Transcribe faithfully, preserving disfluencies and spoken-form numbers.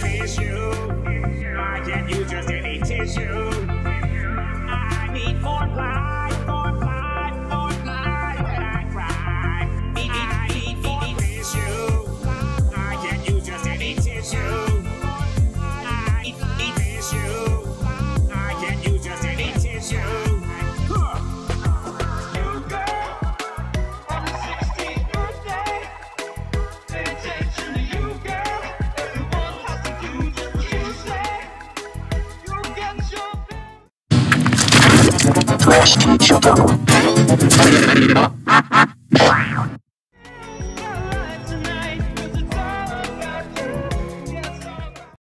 tissue. I can't use just any tissue. I need four ply, four ply, four ply when I cry. I need four tissue. I can't use just any tissue. I need tissue. I can't use just any tissue. Klasky Csupo.